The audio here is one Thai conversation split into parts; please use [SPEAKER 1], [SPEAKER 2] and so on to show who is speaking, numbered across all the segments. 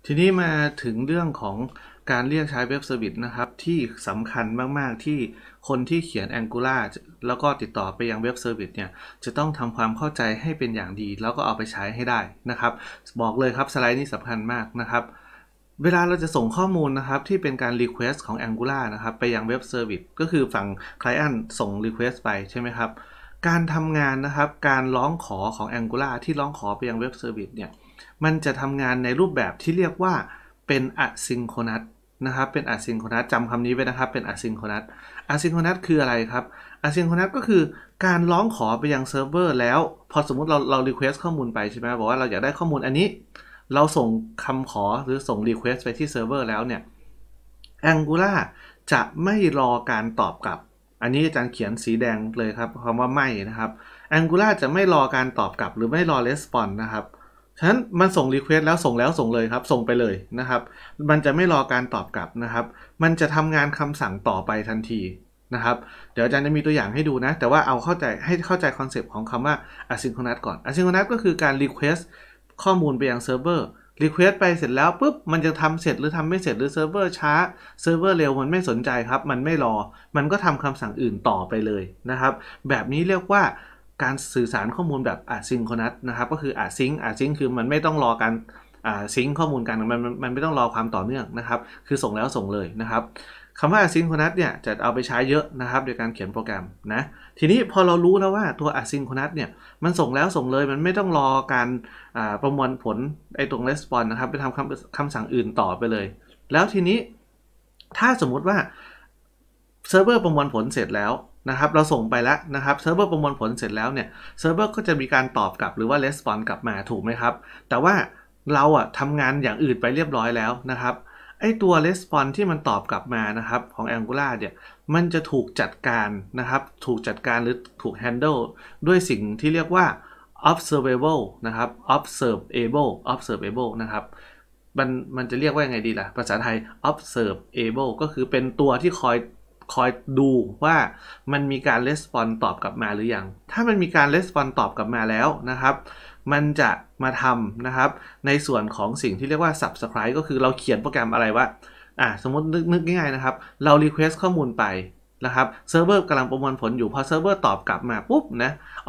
[SPEAKER 1] ทีนี้มาถึงเรื่องของการเรียกใช้เว็บเซอร์วิสนะครับที่สำคัญมากๆที่คนที่เขียน Angular แล้วก็ติดต่อไปยังเว็บเซอร์วิสเนี่ยจะต้องทำความเข้าใจให้เป็นอย่างดีแล้วก็เอาไปใช้ให้ได้นะครับบอกเลยครับสไลด์นี้สำคัญมากนะครับเวลาเราจะส่งข้อมูลนะครับที่เป็นการ Request ของ Angular นะครับไปยังเว็บเซอร์วิสก็คือฝั่ง Client ส่ง Request ไปใช่ไหมครับการทำงานนะครับการร้องขอของ Angular ที่ร้องขอไปยังเว็บเซอร์วิสเนี่ยมันจะทำงานในรูปแบบที่เรียกว่าเป็น asynchronous นะครับเป็น asynchronous จำคำนี้ไว้นะครับเป็น asynchronous asynchronous คืออะไรครับ asynchronous ก็คือการร้องขอไปยังเซิร์ฟเวอร์แล้วพอสมมุติเรา request ข้อมูลไปใช่ไหมบอกว่าเราอยากได้ข้อมูลอันนี้เราส่งคำขอหรือส่ง request ไปที่เซิร์ฟเวอร์แล้วเนี่ย Angular จะไม่รอการตอบกลับอันนี้อาจารย์เขียนสีแดงเลยครับคำว่าไม่นะครับ Angular จะไม่รอการตอบกลับหรือไม่รอ response นะครับฉะนั้นมันส่ง request แล้วส่งเลยครับส่งไปเลยนะครับมันจะไม่รอการตอบกลับนะครับมันจะทำงานคำสั่งต่อไปทันทีนะครับเดี๋ยวอาจารย์จะมีตัวอย่างให้ดูนะแต่ว่าเอาเข้าใจให้เข้าใจคอนเซปต์ของคำว่า asynchronous ก่อน asynchronous ก็คือการ request ข้อมูลไปยังเซิร์ฟเวอร์ request ไปเสร็จแล้วปุ๊บมันจะทำเสร็จหรือทำไม่เสร็จหรือเซิร์ฟเวอร์ช้าเซิร์ฟเวอร์เร็วมันไม่สนใจครับมันไม่รอมันก็ทำคำสั่งอื่นต่อไปเลยนะครับแบบนี้เรียกว่าการสื่อสารข้อมูลแบบ asynchronous นะครับก็คือ async คือมันไม่ต้องรอการซิงค์ข้อมูลกันมันไม่ต้องรอความต่อเนื่องนะครับคือส่งแล้วส่งเลยนะครับคำว่า asynchronous เนี่ยจะเอาไปใช้เยอะนะครับในการเขียนโปรแกรมนะทีนี้พอเรารู้แล้วว่าตัว asynchronous เนี่ยมันส่งแล้วส่งเลยมันไม่ต้องรอการประมวลผลไอ้ตรง response นะครับไปทำคำสั่งอื่นต่อไปเลยแล้วทีนี้ถ้าสมมุติว่าเซิร์ฟเวอร์ประมวลผลเสร็จแล้วนะครับเราส่งไปแล้วนะครับเซิร์ฟเวอร์ประมวลผลเสร็จแล้วเนี่ยเซิร์ฟเวอร์ก็จะมีการตอบกลับหรือว่า response กลับมาถูกไหมครับแต่ว่าเราทำงานอย่างอื่นไปเรียบร้อยแล้วนะครับไอตัว response ที่มันตอบกลับมานะครับของ Angular เนี่ยมันจะถูกจัดการนะครับถูกจัดการหรือถูก handle ด้วยสิ่งที่เรียกว่า observable นะครับ observable นะครับมันจะเรียกว่ายังไงดีล่ะภาษาไทย observable ก็คือเป็นตัวที่คอยดูว่ามันมีการ response ตอบกลับมาหรือยังถ้ามันมีการ response ตอบกลับมาแล้วนะครับมันจะมาทำนะครับในส่วนของสิ่งที่เรียกว่า subscribe ก็คือเราเขียนโปรแกรมอะไรว่าสมมตินึกง่ายๆนะครับเรา request ข้อมูลไปนะครับเซิร์ฟเวอร์กำลังประมวลผลอยู่พอเซิร์ฟเวอร์ตอบกลับมาปุ๊บนะ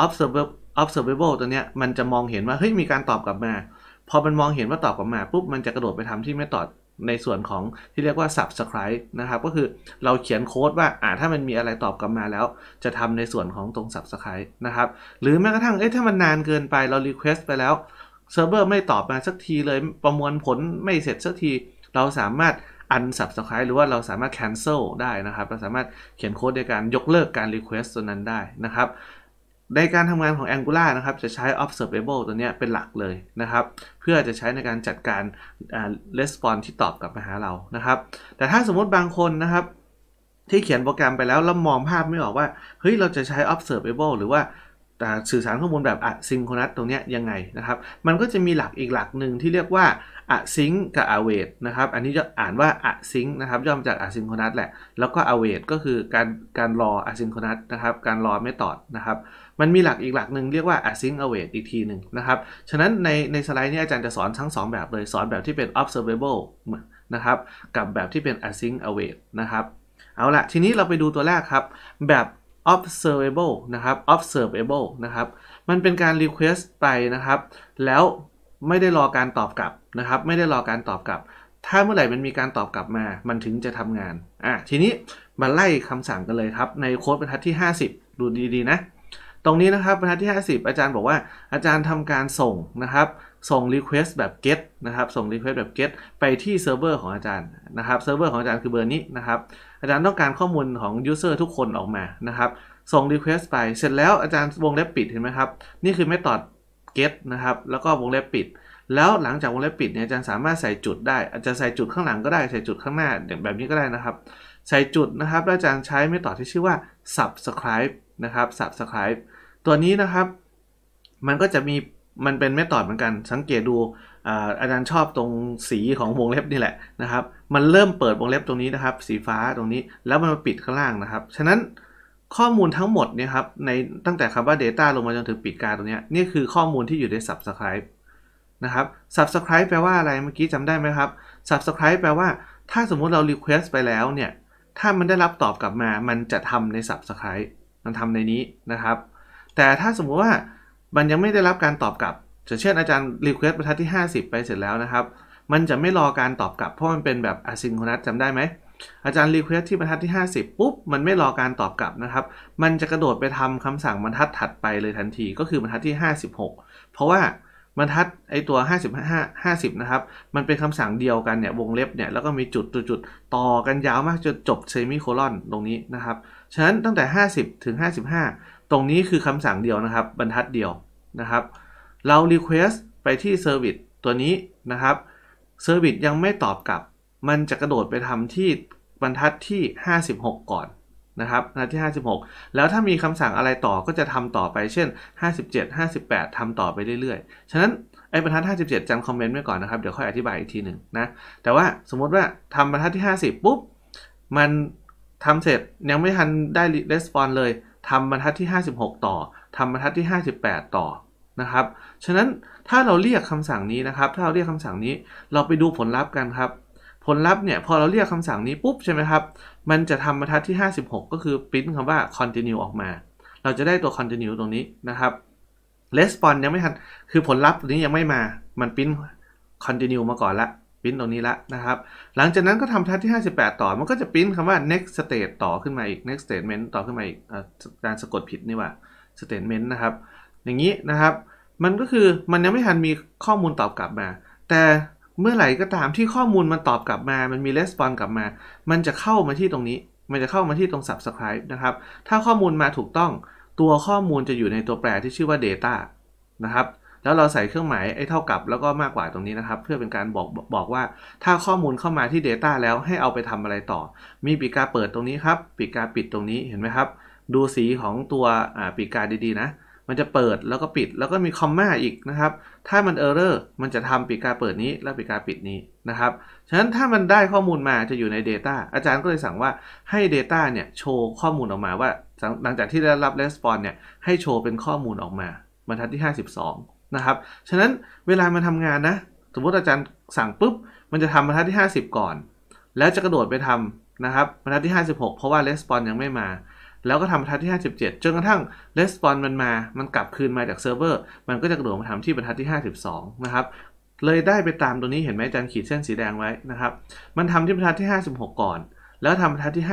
[SPEAKER 1] observable ตัวเนี้ยมันจะมองเห็นว่าเฮ้ยมีการตอบกลับมาพอมันมองเห็นว่าตอบกลับมาปุ๊บมันจะกระโดดไปทำที่methodsในส่วนของที่เรียกว่า subscribe นะครับก็คือเราเขียนโค้ดว่าถ้ามันมีอะไรตอบกลับมาแล้วจะทำในส่วนของตรง subscribe นะครับหรือแม้กระทั่งถ้ามันนานเกินไปเรา request ไปแล้วเซิร์ฟเวอร์ไม่ตอบมาสักทีเลยประมวลผลไม่เสร็จสักทีเราสามารถunsubscribe หรือว่าเราสามารถ cancel ได้นะครับเราสามารถเขียนโค้ดในการยกเลิกการ request ตัวนั้นได้นะครับในการทำงานของ Angular นะครับจะใช้ observable ตัวนี้เป็นหลักเลยนะครับเพื่อจะใช้ในการจัดการresponse ที่ตอบกลับมาหาเรานะครับแต่ถ้าสมมติบางคนนะครับที่เขียนโปรแกรมไปแล้วมองภาพไม่ออกว่าเฮ้ยเราจะใช้ observable หรือว่าสื่อสารข้อมูลแบบ asynchronous ตรงนี้ยังไงนะครับมันก็จะมีหลักอีกหลักหนึ่งที่เรียกว่า async กับ await นะครับอันนี้จะอ่านว่า async นะครับย่อมาจาก asynchronous แหละแล้วก็ await ก็คือการรอ asynchronous นะครับการรอmethodsนะครับมันมีหลักอีกหลักหนึ่งเรียกว่า async await อีกทีหนึ่งนะครับฉะนั้นในสไลด์นี้อาจารย์จะสอนทั้ง2แบบเลยสอนแบบที่เป็น observable นะครับกับแบบที่เป็น async await นะครับเอาละทีนี้เราไปดูตัวแรกครับแบบ observable นะครับ observable นะครับมันเป็นการ request ไปนะครับแล้วไม่ได้รอการตอบกลับนะครับไม่ได้รอการตอบกลับถ้าเมื่อไหร่มันมีการตอบกลับมามันถึงจะทำงานทีนี้มาไล่คำสั่งกันเลยครับในโค้ดบรรทัดที่50ดูดีๆนะตรงนี้นะครับบรรทัดที่50อาจารย์บอกว่าอาจารย์ทำการส่งนะครับส่ง request แบบ get นะครับส่ง request แบบ get ไปที่เซิร์ฟเวอร์ของอาจารย์นะครับเซิร์ฟเวอร์ของอาจารย์คือเบอร์นี้นะครับอาจารย์ต้องการข้อมูลของ user ทุกคนออกมานะครับส่ง request ไปเสร็จแล้วอาจารย์วงเล็บปิดเห็นไหมครับนี่คือ method get นะครับแล้วก็วงเล็บปิดแล้วหลังจากวงเล็บปิดเนี่ยอาจารย์สามารถใส่จุดได้อาจจะใส่จุดข้างหลังก็ได้ใส่จุดข้างหน้าแบบนี้ก็ได้นะครับใส่จุดนะครับแล้วอาจารย์ใช้ method ที่ชื่อว่า subscribe นะครับ subscribe ตัวนี้นะครับมันก็จะมีมันเป็นmetodเหมือนกันสังเกตดูอาจารย์ชอบตรงสีของวงเล็บนี่แหละนะครับมันเริ่มเปิดวงเล็บตรงนี้นะครับสีฟ้าตรงนี้แล้วมันมาปิดข้างล่างนะครับฉะนั้นข้อมูลทั้งหมดเนี่ยครับในตั้งแต่คำว่า data ลงมาจนถึงปิดการตรงนี้นี่คือข้อมูลที่อยู่ใน subscribe นะครับ subscribe แปลว่าอะไรเมื่อกี้จำได้ไหมครับ subscribe แปลว่าถ้าสมมุติเรา request ไปแล้วเนี่ยถ้ามันได้รับตอบกลับมามันจะทำใน subscribe มันทำในนี้นะครับแต่ถ้าสมมุติว่ามันยังไม่ได้รับการตอบกลับเช่นอาจารย์ request บรรทัดที่50ไปเสร็จแล้วนะครับมันจะไม่รอการตอบกลับเพราะมันเป็นแบบ asynchronous จำได้ไหมอาจารย์ request ที่บรรทัดที่50ปุ๊บมันไม่รอการตอบกลับนะครับมันจะกระโดดไปทำคำสั่งบรรทัดถัดไปเลยทันทีก็คือบรรทัดที่56เพราะว่าบรรทัดไอตัว50นะครับมันเป็นคำสั่งเดียวกันเนี่ยวงเล็บเนี่ยแล้วก็มีจุดต่อกันยาวมากจนจบเซมิโคลอนตรงนี้นะครับฉะนั้นตั้งแต่50ถึง55ตรงนี้คือคำสั่งเดียวนะครับบรรทัดเดียวนะครับเรา request ไปที่ service ตัวนี้นะครับ service ยังไม่ตอบกลับมันจะกระโดดไปทำที่บรรทัดที่56ก่อนนะครับบรรทัดที่56แล้วถ้ามีคำสั่งอะไรต่อก็จะทำต่อไปเช่น57 58ทำต่อไปเรื่อยๆฉะนั้นไอ้บรรทัด57จำคอมเมนต์ไว้ก่อนนะครับเดี๋ยวค่อยอธิบายอีกทีหนึ่งนะแต่ว่าสมมติว่าทำบรรทัดที่50ปุ๊บมันทำเสร็จยังไม่ทันได้ response เลยทำบรรทัดที่56ต่อทำบรรทัดที่58ต่อนะครับฉะนั้นถ้าเราเรียกคำสั่งนี้นะครับถ้าเราเรียกคำสั่งนี้เราไปดูผลลัพธ์กันครับผลลัพธ์เนี่ยพอเราเรียกคำสั่งนี้ปุ๊บใช่ไหมครับมันจะทำบรรทัดที่56ก็คือปริ้นคำว่า continue ออกมาเราจะได้ตัว continue ตรงนี้นะครับ response ยังไม่ทันคือผลลัพธ์ตัวนี้ยังไม่มามันปริ้น continue มาก่อนละปริ้นตรงนี้ละนะครับหลังจากนั้นก็ทำบรรทัดที่58ต่อมันก็จะปริ้นคำว่า next state ต่อขึ้นมาอีก next statement ต่อขึ้นมาอีกการสะกดผิดนี่ว่า statement นะครับอย่างนี้นะครับมันก็คือมันยังไม่ทันมีข้อมูลตอบกลับมาแต่เมื่อไหร่ก็ตามที่ข้อมูลมันตอบกลับมามันมี response กลับมามันจะเข้ามาที่ตรงนี้มันจะเข้ามาที่ตรง subscribe นะครับถ้าข้อมูลมาถูกต้องตัวข้อมูลจะอยู่ในตัวแปรที่ชื่อว่า data นะครับแล้วเราใส่เครื่องหมายไอ้เท่ากับแล้วก็มากกว่าตรงนี้นะครับเพื่อเป็นการบอกว่าถ้าข้อมูลเข้ามาที่ data แล้วให้เอาไปทำอะไรต่อมีปีกาเปิดตรงนี้ครับปีกาปิดตรงนี้เห็นไหมครับดูสีของตัวปีกาดีๆนะมันจะเปิดแล้วก็ปิดแล้วก็มีคอมมาอีกนะครับถ้ามัน error มันจะทำปีกาเปิดนี้แล้วปีกาปิดนี้นะครับฉะนั้นถ้ามันได้ข้อมูลมาจะอยู่ใน data อาจารย์ก็เลยสั่งว่าให้ data เนี่ยโชว์ข้อมูลออกมาว่าหลังจากที่ได้รับ response เนี่ยให้โชว์เป็นข้อมูลออกมาบรรทัดที่52นะครับฉะนั้นเวลามันทำงานนะสมมติอาจารย์สั่งปุ๊บมันจะทำบรรทัดที่50ก่อนแล้วจะกระโดดไปทำนะครับบรรทัดที่56เพราะว่า response ยังไม่มาแล้วก็ทำบรรทัดที่57จนกระทั่ง response มันกลับคืนมาจากเซิร์ฟเวอร์มันก็จะกระโดดมาทำที่บรรทัดที่52นะครับเลยได้ไปตามตัวนี้เห็นไหมอาจารย์ขีดเส้นสีแดงไว้นะครับมันทำที่บรรทัดที่56ก่อนแล้วทำบรรทัดที่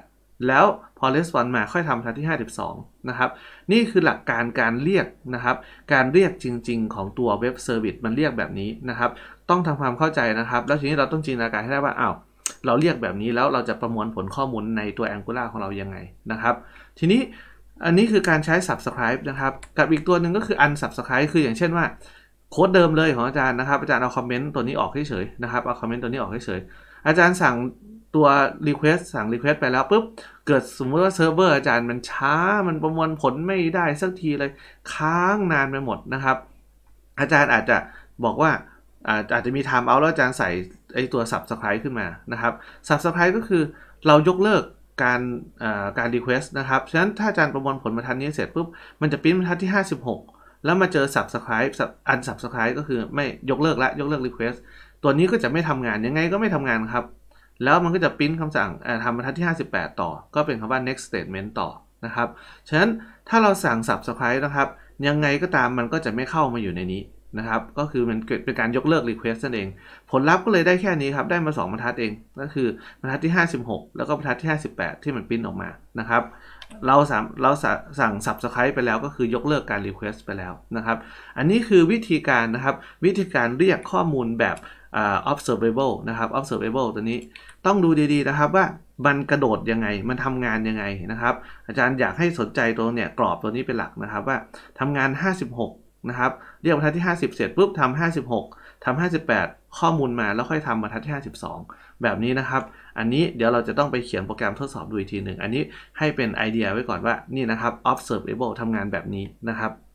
[SPEAKER 1] 58แล้วพอ response มาค่อยทำบรรทัดที่52นะครับนี่คือหลักการการเรียกนะครับการเรียกจริงๆของตัวเว็บเซอร์วิสมันเรียกแบบนี้นะครับต้องทำความเข้าใจนะครับแล้วทีนี้เราต้องจินตนาการให้ได้ว่าเราเรียกแบบนี้แล้วเราจะประมวลผลข้อมูลในตัว Angular ของเรายังไงนะครับทีนี้อันนี้คือการใช้ subscribe นะครับกับอีกตัวหนึ่งก็คือ unsubscribe คืออย่างเช่นว่าโค้ดเดิมเลยของอาจารย์นะครับอาจารย์เอาคอมเมนต์ตัวนี้ออกเฉยๆนะครับเอาคอมเมนต์ตัวนี้ออกเฉยๆอาจารย์สั่งตัว request สั่ง request ไปแล้วปุ๊บเกิดสมมติว่าเซิร์ฟเวอร์อาจารย์มันช้ามันประมวลผลไม่ได้สักทีเลยค้างนานไปหมดนะครับอาจารย์อาจจะบอกว่าอาจจะมี time out แล้วอาจารย์ใส่ไอตัว subscribe ขึ้นมานะครับ subscribe ก็คือเรายกเลิกการ request นะครับฉะนั้นถ้าอาจารย์ประมวลผลบรรทัดนี้เสร็จปุ๊บมันจะปริ้นบรรทัดที่56แล้วมาเจอ subscribe unsubscribe ก็คือไม่ยกเลิกละยกเลิก request ตัวนี้ก็จะไม่ทำงานยังไงก็ไม่ทำงานครับแล้วมันก็จะปริ้นคำสั่งทำบรรทัดที่58ต่อก็เป็นคำว่า next statement ต่อนะครับฉะนั้นถ้าเราสั่ง subscribe นะครับยังไงก็ตามมันก็จะไม่เข้ามาอยู่ในนี้นะครับก็คือมันเกิดเป็นการยกเลิก request นั่นเองผลลัพธ์ก็เลยได้แค่นี้ครับได้มา2บรรทัดเองก็คือบรรทัดที่56แล้วก็บรรทัดที่58ที่มันปริ้นออกมานะครับเราสั่ง subscribe ไปแล้วก็คือยกเลิกการ request ไปแล้วนะครับอันนี้คือวิธีการนะครับวิธีการเรียกข้อมูลแบบobservable นะครับ observable ตัวนี้ต้องดูดีๆนะครับว่ามันกระโดดยังไงมันทำงานยังไงนะครับอาจารย์อยากให้สนใจตัวเนี่ยกรอบตัวนี้เป็นหลักนะครับว่าทำงาน56นะครับเรียกบรรทัดที่50เสร็จปุ๊บทำ56ทำ58ข้อมูลมาแล้วค่อยทำบรรทัดที่52แบบนี้นะครับอันนี้เดี๋ยวเราจะต้องไปเขียนโปรแกรมทดสอบดูอีกทีหนึ่งอันนี้ให้เป็นไอเดียไว้ก่อนว่านี่นะครับ observable ทำงานแบบนี้นะครับ